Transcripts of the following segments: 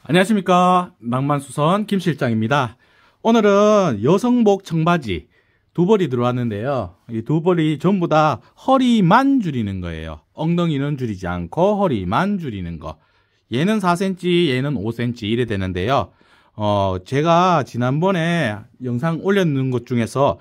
안녕하십니까. 낭만수선 김실장입니다. 오늘은 여성복 청바지 두 벌이 들어왔는데요. 이 두 벌이 전부 다 허리만 줄이는 거예요. 엉덩이는 줄이지 않고 허리만 줄이는 거. 얘는 4cm, 얘는 5cm 이래 되는데요. 제가 지난번에 영상 올려놓은 것 중에서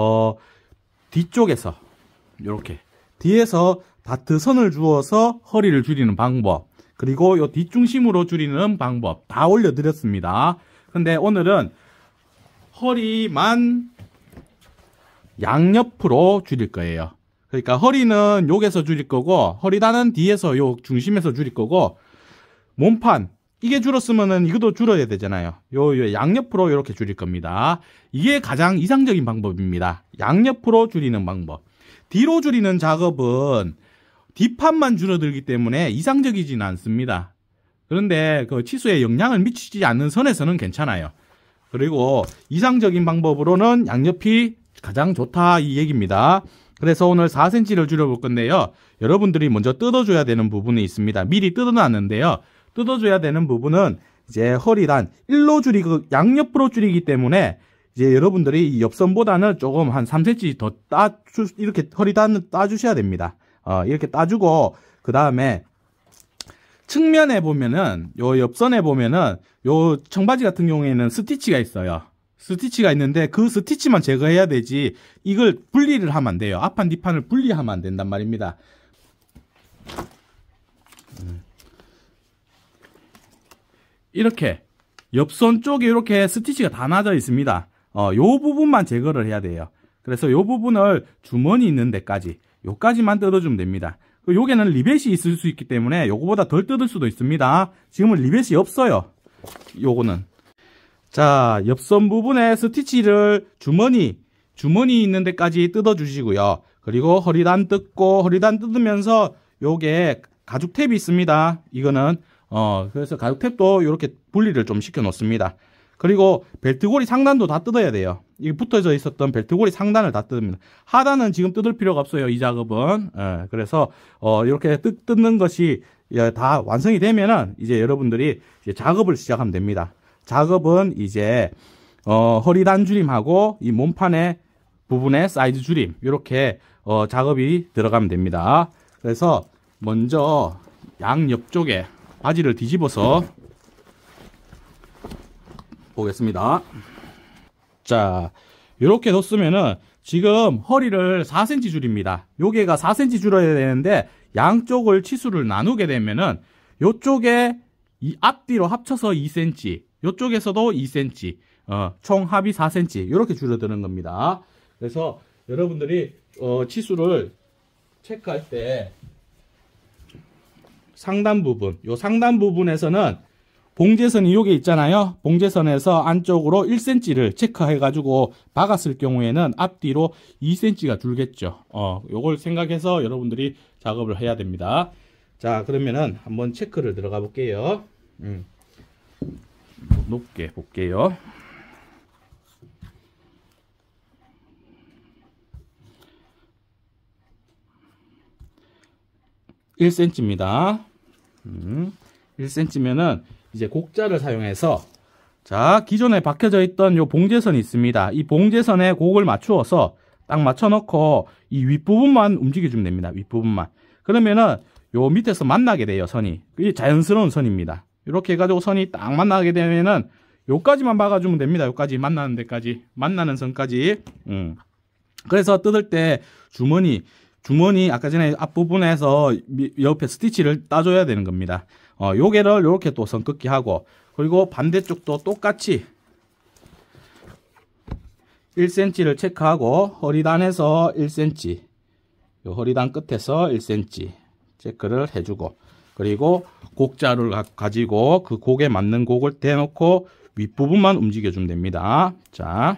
뒤쪽에서 이렇게 뒤에서 다트 선을 주어서 허리를 줄이는 방법, 그리고 요 뒷중심으로 줄이는 방법 다 올려드렸습니다. 근데 오늘은 허리만 양옆으로 줄일 거예요. 그러니까 허리는 여기서 줄일 거고, 허리단은 뒤에서 요 중심에서 줄일 거고, 몸판 이게 줄었으면은 이것도 줄어야 되잖아요. 요 양옆으로 이렇게 줄일 겁니다. 이게 가장 이상적인 방법입니다. 양옆으로 줄이는 방법. 뒤로 줄이는 작업은 뒷판만 줄어들기 때문에 이상적이지는 않습니다. 그런데 그 치수에 영향을 미치지 않는 선에서는 괜찮아요. 그리고 이상적인 방법으로는 양옆이 가장 좋다 이 얘기입니다. 그래서 오늘 4cm를 줄여볼 건데요. 여러분들이 먼저 뜯어줘야 되는 부분이 있습니다. 미리 뜯어놨는데요. 뜯어줘야 되는 부분은 이제 허리단 일로 줄이고 양옆으로 줄이기 때문에 이제 여러분들이 이 옆선보다는 조금 한 3cm 더 이렇게 허리단을 따주셔야 됩니다. 이렇게 따주고, 그 다음에 측면에 보면은 요 옆선에 보면은 요 청바지 같은 경우에는 스티치가 있어요. 스티치가 있는데 그 스티치만 제거해야 되지 이걸 분리를 하면 안 돼요. 앞판 뒷판을 분리하면 안 된단 말입니다. 이렇게 옆선 쪽에 이렇게 스티치가 다 나져 있습니다. 요 부분만 제거를 해야 돼요. 그래서 요 부분을 주머니 있는 데까지 요까지만 뜯어주면 됩니다. 요게는 리벳이 있을 수 있기 때문에 요거보다 덜 뜯을 수도 있습니다. 지금은 리벳이 없어요. 요거는. 자, 옆선 부분에 스티치를 주머니 있는 데까지 뜯어주시고요. 그리고 허리단 뜯고, 허리단 뜯으면서 요게 가죽 탭이 있습니다. 이거는 그래서 가죽 탭도 이렇게 분리를 좀 시켜 놓습니다. 그리고 벨트고리 상단도 다 뜯어야 돼요. 이 붙어져 있었던 벨트고리 상단을 다 뜯습니다. 하단은 지금 뜯을 필요가 없어요. 이 작업은. 그래서 이렇게 뜯는 것이 다 완성이 되면은 이제 여러분들이 이제 작업을 시작하면 됩니다. 작업은 이제 허리단 줄임하고 이 몸판의 부분의 사이즈 줄임 이렇게 작업이 들어가면 됩니다. 그래서 먼저 양옆쪽에 바지를 뒤집어서 보겠습니다. 자, 이렇게 뒀으면은 지금 허리를 4cm 줄입니다. 요게가 4cm 줄어야 되는데 양쪽을 치수를 나누게 되면은 요쪽에 이 앞뒤로 합쳐서 2cm, 요쪽에서도 2cm, 총 합이 4cm 이렇게 줄어드는 겁니다. 그래서 여러분들이 치수를 체크할 때 상단 부분, 요 상단 부분에서는 봉제선이 요게 있잖아요. 봉제선에서 안쪽으로 1cm를 체크해가지고 박았을 경우에는 앞뒤로 2cm가 줄겠죠. 요걸 생각해서 여러분들이 작업을 해야 됩니다. 자, 그러면은 한번 체크를 들어가 볼게요. 높게 볼게요. (1cm입니다) 1cm면은 이제 곡자를 사용해서, 자, 기존에 박혀져 있던 요 봉제선이 있습니다. 이 봉제선에 곡을 맞추어서 딱 맞춰놓고 이 윗부분만 움직여주면 됩니다. 윗부분만. 그러면은 요 밑에서 만나게 돼요, 선이. 이게 자연스러운 선입니다. 이렇게 해가지고 선이 딱 만나게 되면은 요까지만 박아주면 됩니다. 요까지 만나는 데까지, 만나는 선까지. 그래서 뜯을 때 주머니 아까 전에 앞부분에서 옆에 스티치를 따줘야 되는 겁니다. 요게를 요렇게 또 선 긋기 하고, 그리고 반대쪽도 똑같이 1cm를 체크하고 허리단에서 1cm, 요 허리단 끝에서 1cm 체크를 해주고, 그리고 곡자를 가지고 그 곡에 맞는 곡을 대놓고 윗부분만 움직여주면 됩니다. 자,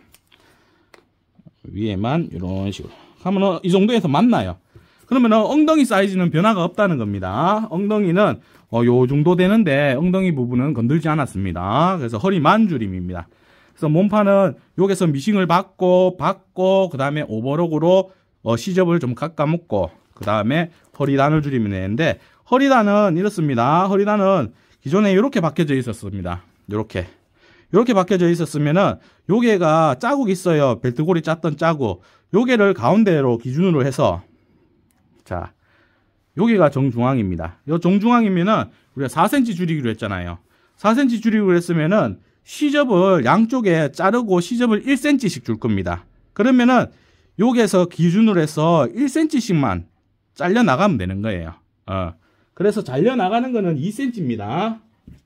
위에만 이런 식으로 하면은 이 정도에서 맞나요? 그러면은 엉덩이 사이즈는 변화가 없다는 겁니다. 엉덩이는 요 정도 되는데 엉덩이 부분은 건들지 않았습니다. 그래서 허리만 줄임입니다. 그래서 몸판은 여기서 미싱을 받고 그 다음에 오버록으로 시접을 좀 깎아먹고 그 다음에 허리단을 줄이면 되는데, 허리단은 이렇습니다. 허리단은 기존에 이렇게 박혀져 있었습니다. 이렇게 박혀져 있었으면은 요게가 자국 있어요. 벨트골이 짰던 자국. 요게를 가운데로 기준으로 해서, 자, 여기가 정중앙입니다. 요 정중앙이면은 우리가 4cm 줄이기로 했잖아요. 4cm 줄이기로 했으면은 시접을 양쪽에 자르고 시접을 1cm씩 줄 겁니다. 그러면은 여기에서 기준으로 해서 1cm씩만 잘려 나가면 되는 거예요. 그래서 잘려 나가는 거는 2cm입니다.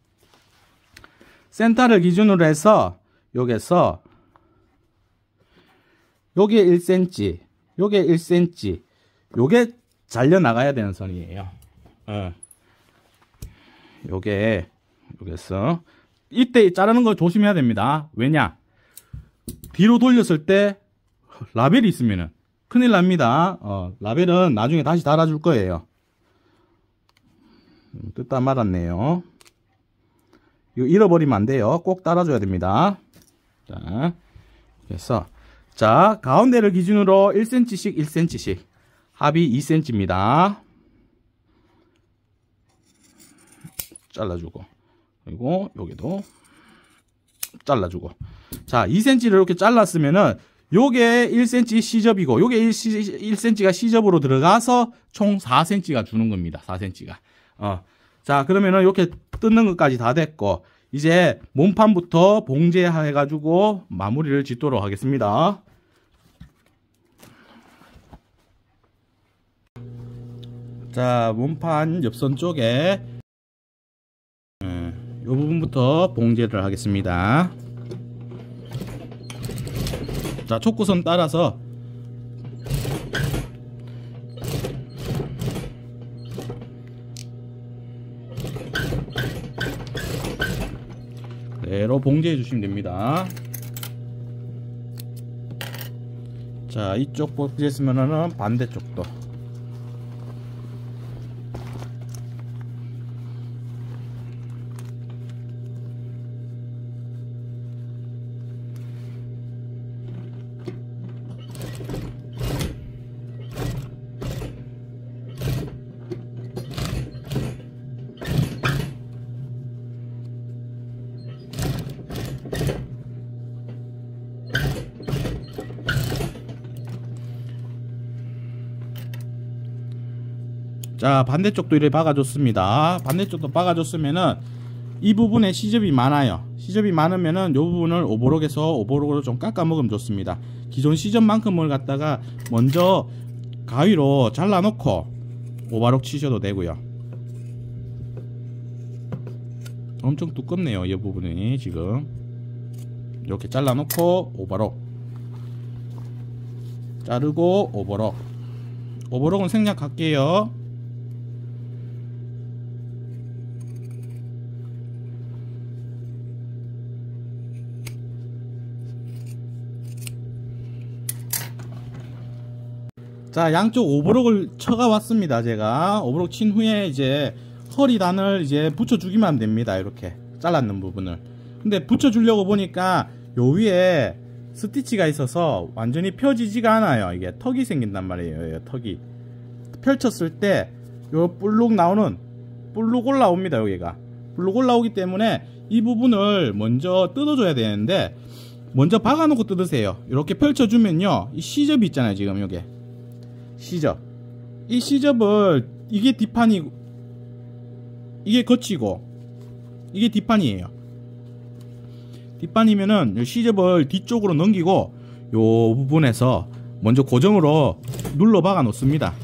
센터를 기준으로 해서 여기에서 요게 1cm, 요게 1cm, 요게 잘려 나가야 되는 선이에요. 여기서 이때 자르는 거 조심해야 됩니다. 왜냐? 뒤로 돌렸을 때 라벨이 있으면은 큰일 납니다. 라벨은 나중에 다시 달아줄 거예요. 뜯다 말았네요. 이거 잃어버리면 안 돼요. 꼭 달아줘야 됩니다. 자, 그래서 자, 가운데를 기준으로 1cm씩 1cm씩 합이 2cm입니다. 잘라주고, 그리고 여기도 잘라주고. 자, 2cm를 이렇게 잘랐으면은 요게 1cm 시접이고 요게 1cm가 시접으로 들어가서 총 4cm가 주는 겁니다. 4cm가. 자, 그러면은 이렇게 뜯는 것까지 다 됐고 이제 몸판부터 봉제해 가지고 마무리를 짓도록 하겠습니다. 자, 몸판 옆선 쪽에 이 부분부터 봉제를 하겠습니다. 자, 촉구선 따라서 그대로 봉제해 주시면 됩니다. 자, 이쪽 봉제했으면은 반대쪽도. 자, 반대쪽도 이렇게 박아줬습니다. 반대쪽도 박아줬으면은 이 부분에 시접이 많아요. 시접이 많으면은 이 부분을 오버록으로 좀 깎아 먹으면 좋습니다. 기존 시접만큼을 갖다가 먼저 가위로 잘라놓고 오버록 치셔도 되고요. 엄청 두껍네요, 이 부분이 지금. 이렇게 잘라놓고 오버록 자르고 오버록은 생략할게요. 자, 양쪽 오버록을 쳐가 왔습니다. 제가 오버록 친 후에 이제 허리단을 이제 붙여주기만 하면 됩니다. 이렇게 잘랐는 부분을. 근데 붙여주려고 보니까 요 위에 스티치가 있어서 완전히 펴지지가 않아요. 이게 턱이 생긴단 말이에요. 턱이 펼쳤을 때 요 볼록 올라옵니다. 여기가 볼록 올라오기 때문에 이 부분을 먼저 뜯어줘야 되는데 먼저 박아놓고 뜯으세요. 이렇게 펼쳐주면요, 이 시접이 있잖아요. 지금 요게 시접, 이 시접을, 이게 뒷판이고 이게 겉이고 이게 뒷판이에요. 뒷판이면은 시접을 뒤쪽으로 넘기고 요 부분에서 먼저 고정으로 눌러 박아 놓습니다.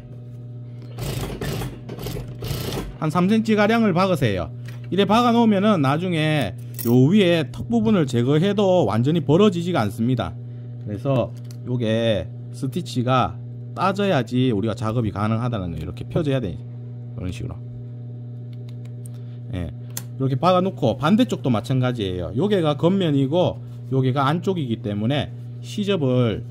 한 3cm 가량을 박으세요. 이래 박아 놓으면은 나중에 요 위에 턱 부분을 제거해도 완전히 벌어지지가 않습니다. 그래서 요게 스티치가 따져야지 우리가 작업이 가능하다는 거예요. 이렇게 펴져야 돼. 그런 식으로. 예. 이렇게 박아 놓고 반대쪽도 마찬가지예요. 요게가 겉면이고 요게가 안쪽이기 때문에 시접을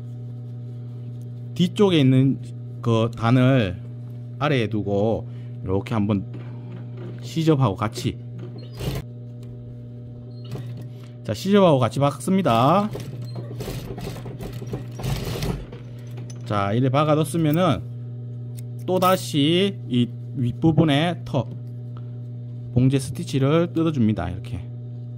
뒤쪽에 있는 그 단을 아래에 두고 이렇게 한번 시접하고 같이, 자, 시접하고 같이 박습니다. 자, 이래 박아 뒀으면은 또다시 이 윗부분에 턱 봉제 스티치를 뜯어줍니다. 이렇게.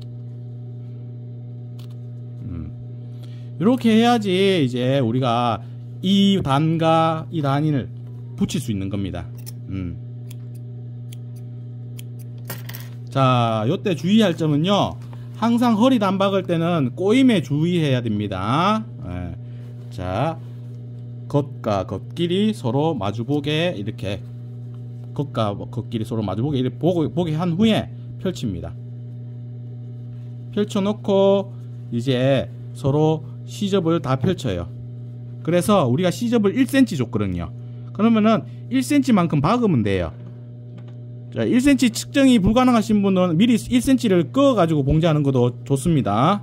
이렇게 해야지 이제 우리가 이 단과 이 단을 붙일 수 있는 겁니다. 자, 요때 주의할 점은요, 항상 허리 단 박을 때는 꼬임에 주의해야 됩니다. 자, 겉과 겉끼리 서로 마주보게, 이렇게 겉과 겉끼리 서로 마주보게 이렇게 보게 한 후에 펼칩니다. 펼쳐놓고 이제 서로 시접을 다 펼쳐요. 그래서 우리가 시접을 1cm 줬거든요. 그러면은 1cm만큼 박으면 돼요. 자, 1cm 측정이 불가능하신 분은 미리 1cm를 끄어 가지고 봉제하는 것도 좋습니다.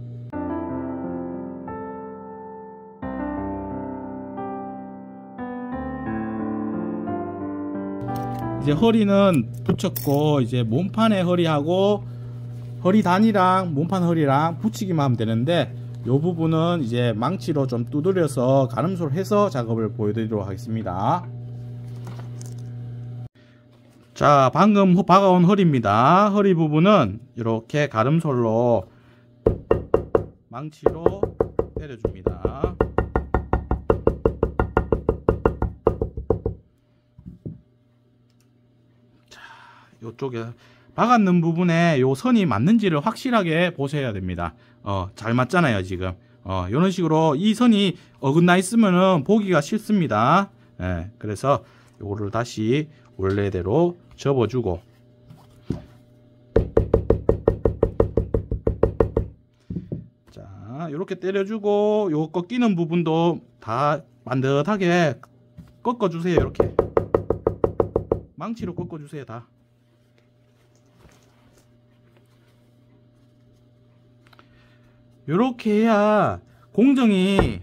이제 허리는 붙였고, 이제 몸판의 허리하고 허리 단이랑 몸판 허리랑 붙이기만 하면 되는데, 요 부분은 이제 망치로 좀 두드려서 가름소를 해서 작업을 보여드리도록 하겠습니다. 자, 방금 박아온 허리입니다. 허리 부분은 이렇게 가름솔로 망치로 때려줍니다. 자, 요쪽에 박았는 부분에 요 선이 맞는지를 확실하게 보셔야 됩니다. 잘 맞잖아요, 지금. 요런 식으로 이 선이 어긋나 있으면은 보기가 싫습니다. 그래서 요거를 다시 원래대로 접어주고, 자, 요렇게 때려주고, 요 꺾이는 부분도 다 반듯하게 꺾어주세요. 이렇게 망치로 꺾어주세요. 다. 요렇게 해야 공정이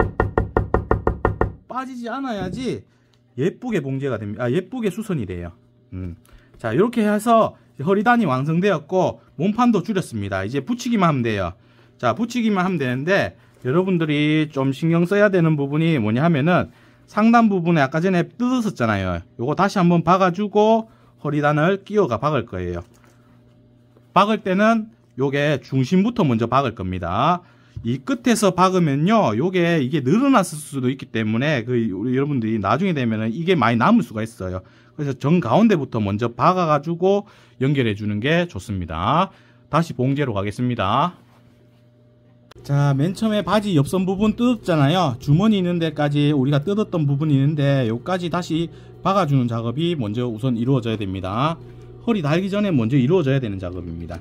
빠지지 않아야지 예쁘게 봉제가 됩니다. 예쁘게 수선이 돼요. 자, 이렇게 해서 허리단이 완성되었고 몸판도 줄였습니다. 이제 붙이기만 하면 돼요. 자, 붙이기만 하면 되는데, 여러분들이 좀 신경 써야 되는 부분이 뭐냐 하면은, 상단 부분에 아까 전에 뜯었었잖아요. 요거 다시 한번 박아주고 허리단을 끼워가 박을 거예요. 박을 때는 요게 중심부터 먼저 박을 겁니다. 이 끝에서 박으면요, 이게 늘어났을 수도 있기 때문에 우리 여러분들이 나중에 되면은 이게 많이 남을 수가 있어요. 그래서 정 가운데부터 먼저 박아가지고 연결해 주는 게 좋습니다. 다시 봉제로 가겠습니다. 자, 맨 처음에 바지 옆선 부분 뜯었잖아요. 주머니 있는 데까지 우리가 뜯었던 부분이 있는데, 요까지 다시 박아주는 작업이 먼저 우선 이루어져야 됩니다. 허리 달기 전에 먼저 이루어져야 되는 작업입니다.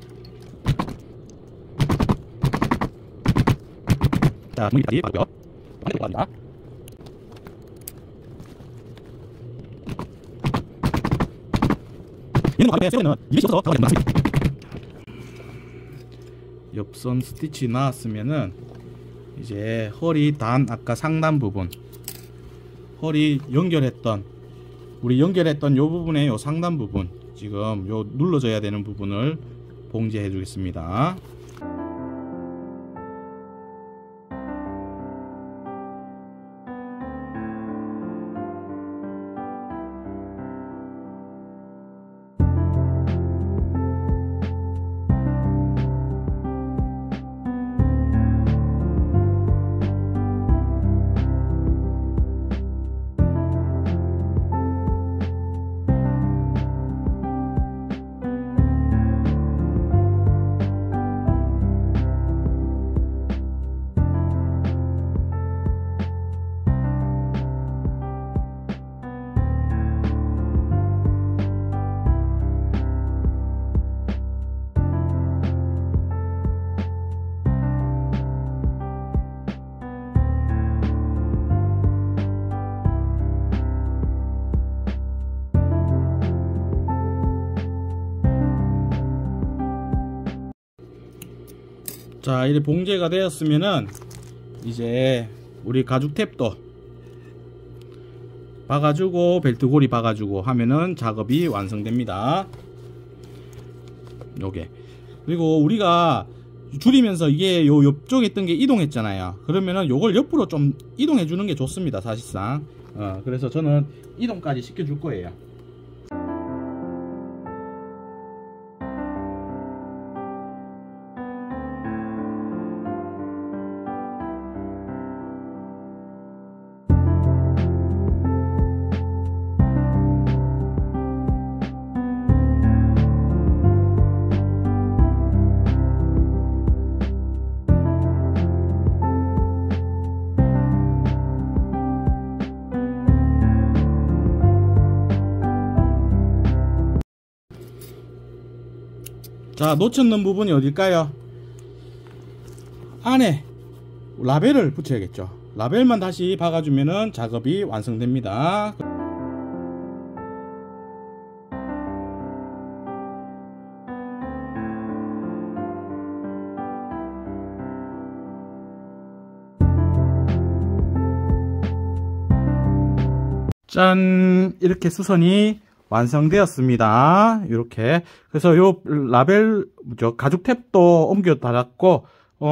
자, 주머니까지 박고요. 반대로 갑니다. 얘는 가볍게 쓰면은 이게 씹어서 들어가지 않습니다. 옆선 스티치 나왔으면은 이제 허리 단, 아까 상단 부분, 허리 연결했던 요 부분에 요 상단 부분, 지금 요 눌러져야 되는 부분을 봉제해 주겠습니다. 자, 이제 봉제가 되었으면은 이제 우리 가죽 탭도 박아주고 벨트고리 박아주고 하면은 작업이 완성됩니다. 요게. 그리고 우리가 줄이면서 이게 요 옆쪽에 있던 게 이동했잖아요. 그러면은 요걸 옆으로 좀 이동해 주는 게 좋습니다, 사실상. 그래서 저는 이동까지 시켜 줄 거예요. 자, 놓쳤는 부분이 어딜까요? 안에 라벨을 붙여야겠죠. 라벨만 다시 박아주면은 작업이 완성됩니다. 짠! 이렇게 수선이 완성되었습니다. 이렇게. 그래서 요 라벨, 가죽 탭도 옮겨 달았고,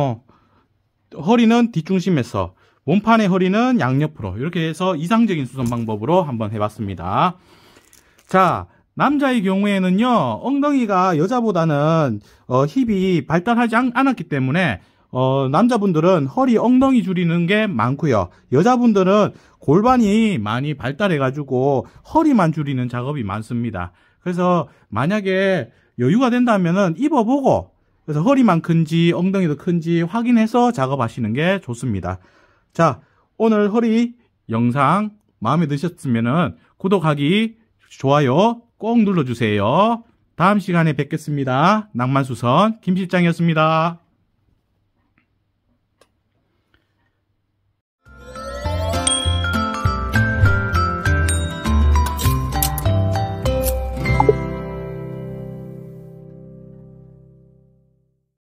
허리는 뒷중심에서, 몸판의 허리는 양옆으로, 이렇게 해서 이상적인 수선 방법으로 한번 해봤습니다. 자, 남자의 경우에는요, 엉덩이가 여자보다는, 힙이 발달하지 않았기 때문에, 남자분들은 허리 엉덩이 줄이는 게 많고요. 여자분들은 골반이 많이 발달해가지고 허리만 줄이는 작업이 많습니다. 그래서 만약에 여유가 된다면은 입어보고, 그래서 허리만 큰지 엉덩이도 큰지 확인해서 작업하시는 게 좋습니다. 자, 오늘 허리 영상 마음에 드셨으면은 구독하기, 좋아요 꼭 눌러주세요. 다음 시간에 뵙겠습니다. 낭만수선 김실장이었습니다.